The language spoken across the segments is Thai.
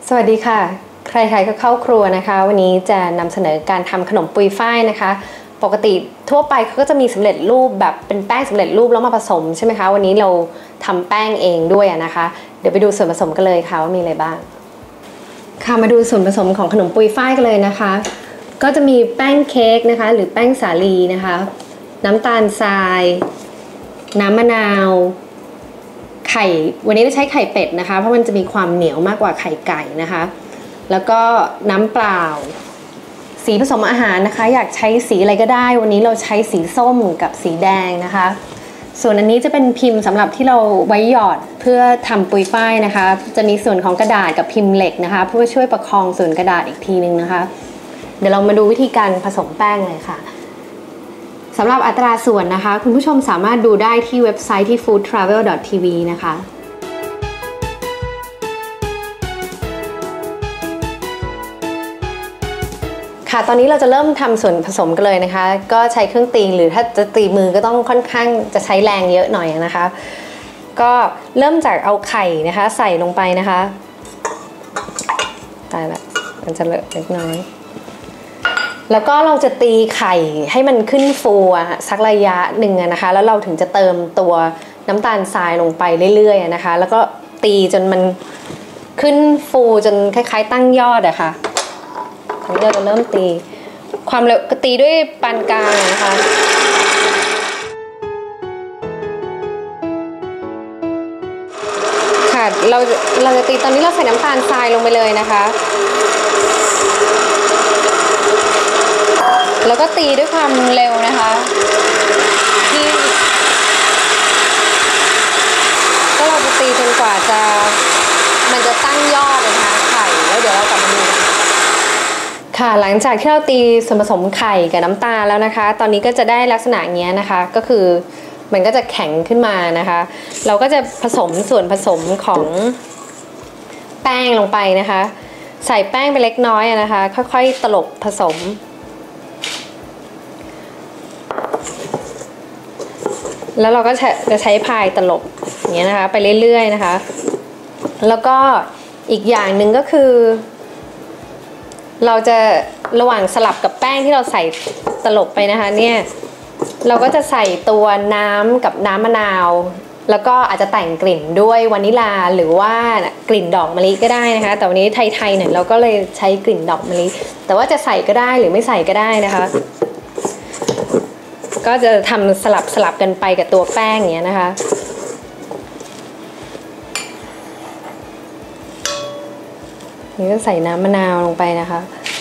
สวัสดีค่ะใครๆก็เข้าครัวนะคะวันนี้จะนำเสนอการทำขนมปุยฝ้ายนะคะปกติทั่วไปเขาก็จะมีสำเร็จรูปแบบเป็นแป้งสำเร็จรูปแล้วมาผสมใช่ไหมคะวันนี้เราทำแป้งเองด้วยนะคะเดี๋ยวไปดูส่วนผสมกันเลยค่ะว่ามีอะไรบ้างค่ะมาดูส่วนผสมของขนมปุยฝ้ายกันเลยนะคะก็จะมีแป้งเค้กนะคะหรือแป้งสาลีนะคะน้ำตาลทรายน้ำมะนาวไข่วันนี้เราใช้ไข่เป็ดนะคะเพราะมันจะมีความเหนียวมากกว่าไข่ไก่นะคะแล้วก็น้ำเปล่าสีผสมอาหารนะคะอยากใช้สีอะไรก็ได้วันนี้เราใช้สีส้มกับสีแดงนะคะส่วนอันนี้จะเป็นพิมพ์สำหรับที่เราไว้หยอดเพื่อทำปุยฝ้ายนะคะจะมีส่วนของกระดาษกับพิมพ์เหล็กนะคะเพื่อช่วยประคองส่วนกระดาษอีกทีนึงนะคะเดี๋ยวเรามาดูวิธีการผสมแป้งเลยค่ะสำหรับอัตราส่วนนะคะคุณผู้ชมสามารถดูได้ที่เว็บไซต์ที่ foodtravel.tv นะคะค่ะตอนนี้เราจะเริ่มทำส่วนผสมกันเลยนะคะก็ใช้เครื่องตีหรือถ้าจะตีมือก็ต้องค่อนข้างจะใช้แรงเยอะหน่อยนะคะก็เริ่มจากเอาไข่นะคะใส่ลงไปนะคะตายละมันจะเลอะเล็กน้อยแล้วก็เราจะตีไข่ให้มันขึ้นฟูสักระยะหนึ่งนะคะแล้วเราถึงจะเติมตัวน้ำตาลทรายลงไปเรื่อยๆนะคะแล้วก็ตีจนมันขึ้นฟูจนคล้ายๆตั้งยอดอะค่ะตอนนี้เราจะเริ่มตีความเร็วตีด้วยปานกลางนะคะค่ะเราจะตีตอนนี้เราใส่น้ำตาลทรายลงไปเลยนะคะแล้วก็ตีด้วยความเร็วนะคะที่ก็เราจะตีจนกว่ามันจะตั้งยอดนะคะไข่แล้วเดี๋ยวเรากลับมาดูค่ะหลังจากที่เราตีส่วนผสมไข่กับน้ำตาลแล้วนะคะตอนนี้ก็จะได้ลักษณะอย่างเงี้ยนะคะก็คือมันก็จะแข็งขึ้นมานะคะเราก็จะผสมส่วนผสมของแป้งลงไปนะคะใส่แป้งไปเล็กน้อยนะคะค่อยๆตลบผสมแล้วเราก็จะใช้พายตลบอย่างเงี้ยนะคะไปเรื่อยๆนะคะแล้วก็อีกอย่างหนึ่งก็คือเราจะระหว่างสลับกับแป้งที่เราใส่ตลบไปนะคะเนี่ยเราก็จะใส่ตัวน้ำกับน้ำมะนาวแล้วก็อาจจะแต่งกลิ่นด้วยวานิลาหรือว่ากลิ่นดอกมะลิก็ได้นะคะแต่วันนี้ไทยๆหน่อยเราก็เลยใช้กลิ่นดอกมะลิแต่ว่าจะใส่ก็ได้หรือไม่ใส่ก็ได้นะคะก็จะทำสลับกันไปกับตัวแป้งอย่างเงี้ยนะคะนี่ก็ใส่น้ำมะนาวลงไปนะคะ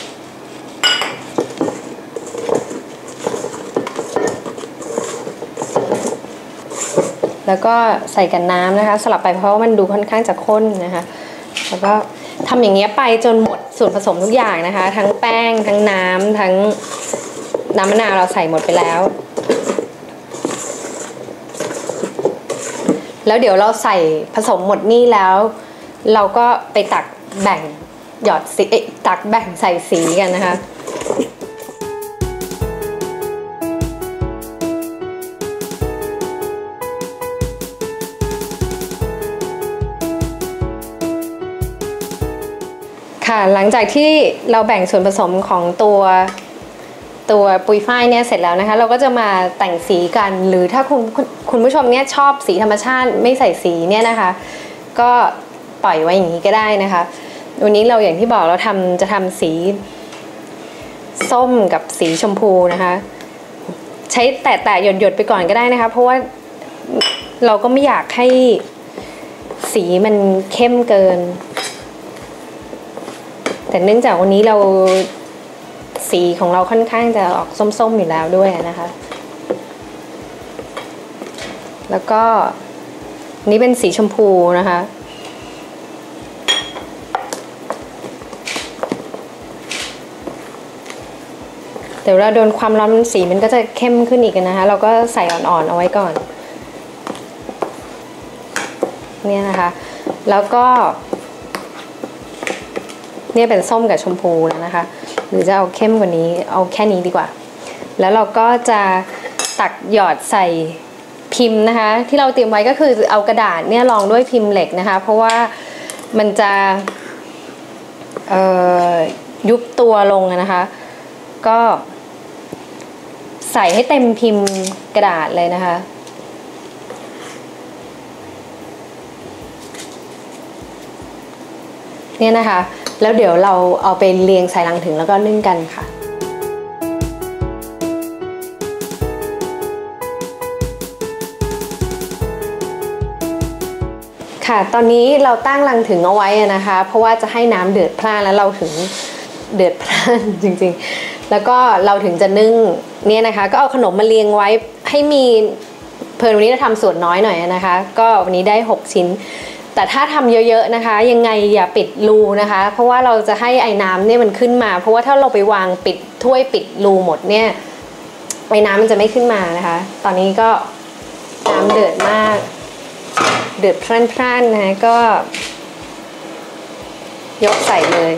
แล้วก็ใส่กันน้ำนะคะสลับไปเพราะว่ามันดูค่อนข้างจะข้นนะคะแล้วก็ทำอย่างเงี้ยไปจนหมดส่วนผสมทุกอย่างนะคะทั้งแป้งทั้งน้ำทั้งน้ำมะนาวเราใส่หมดไปแล้วแล้วเดี๋ยวเราใส่ผสมหมดนี่แล้วเราก็ไปตักแบ่งหยอดสีตักแบ่งใส่สีกันนะคะค่ะหลังจากที่เราแบ่งส่วนผสมของตัวปุยฝ้ายเนี่ยเสร็จแล้วนะคะเราก็จะมาแต่งสีกันหรือถ้าคุณผู้ชมเนี่ยชอบสีธรรมชาติไม่ใส่สีเนี่ยนะคะก็ปล่อยไว้อย่างนี้ก็ได้นะคะวันนี้เราอย่างที่บอกเราจะทำสีส้มกับสีชมพูนะคะใช้แตะหยดไปก่อนก็ได้นะคะเพราะว่าเราก็ไม่อยากให้สีมันเข้มเกินแต่เนื่องจากวันนี้เราสีของเราค่อนข้างจะออกส้มๆอยู่แล้วด้วยนะคะแล้วก็นี่เป็นสีชมพูนะคะเดี๋ยวเราโดนความร้อนสีมันก็จะเข้มขึ้นอีกนะคะเราก็ใส่อ่อนๆเอาไว้ก่อนเนี่ยนะคะแล้วก็เนี่ยเป็นส้มกับชมพูแล้วนะคะหรือจะเอาเข้มกว่านี้เอาแค่นี้ดีกว่าแล้วเราก็จะตักหยอดใส่พิมพ์นะคะที่เราเตรียมไว้ก็คือเอากระดาษเนี่ยรองด้วยพิมพ์เหล็กนะคะเพราะว่ามันจะยุบตัวลงนะคะ ก็ใส่ให้เต็มพิมพ์กระดาษเลยนะคะเนี่ยนะคะแล้วเดี๋ยวเราเอาไปเรียงใส่ลังถึงแล้วก็นึ่งกันค่ะค่ะตอนนี้เราตั้งลังถึงเอาไว้นะคะเพราะว่าจะให้น้ำเดือดพล่านแล้วเราถึงเดือดพล่านจริงๆแล้วก็เราถึงจะนึ่งเนี่ยนะคะก็เอาขนมมาเรียงไว้ให้มีเพิ่มวันนี้เราทำส่วนน้อยหน่อยนะคะก็วันนี้ได้6ชิ้นแต่ถ้าทำเยอะๆนะคะยังไงอย่าปิดรูนะคะเพราะว่าเราจะให้ไอ้น้ำเนี่ยมันขึ้นมาเพราะว่าถ้าเราไปวางปิดถ้วยปิดรูหมดเนี่ยไอ้น้ำมันจะไม่ขึ้นมานะคะตอนนี้ก็น้ำเดือดมากเดือดพร่านๆนะก็ยกใส่เลย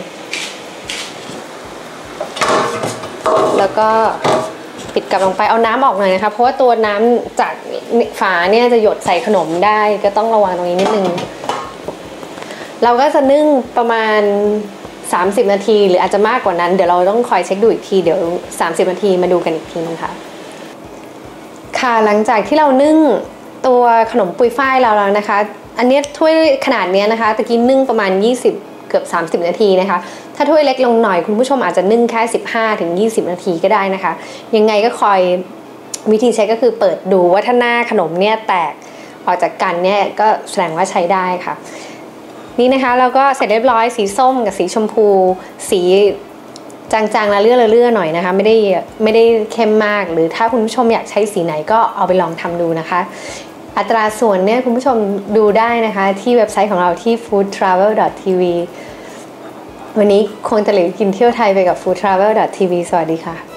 แล้วก็ปิดกลับลงไปเอาน้ำออกหน่อยนะคะเพราะว่าตัวน้ำจากฝาเนี่ยจะหยดใส่ขนมได้ก็ต้องระวังตรงนี้นิดนึงเราก็จะนึ่งประมาณ30นาทีหรืออาจจะมากกว่านั้นเดี๋ยวเราต้องคอยเช็คดูอีกทีเดี๋ยว30นาทีมาดูกันอีกทีนึงค่ะค่ะหลังจากที่เรานึ่งตัวขนมปุยฝ้ายเราแล้วนะคะอันนี้ถ้วยขนาดนี้นะคะตะกี้นึ่งประมาณ20เกือบ30นาทีนะคะถ้าถ้วยเล็กลงหน่อยคุณผู้ชมอาจจะนึ่งแค่15ถึง20นาทีก็ได้นะคะยังไงก็คอยวิธีเช็คก็คือเปิดดูว่าถ้าหน้าขนมเนี่ยแตกออกจากกันเนี่ยก็แสดงว่าใช้ได้ค่ะนี่นะคะเราก็เสร็จเรียบร้อยสีส้มกับสีชมพูสีจางๆละเลื่อหน่อยนะคะไม่ได้เข้มมากหรือถ้าคุณผู้ชมอยากใช้สีไหนก็เอาไปลองทำดูนะคะอัตราส่วนเนี่ยคุณผู้ชมดูได้นะคะที่เว็บไซต์ของเราที่ foodtravel.tv วันนี้คงจะเหลือกินเที่ยวไทยไปกับ foodtravel.tv สวัสดีค่ะ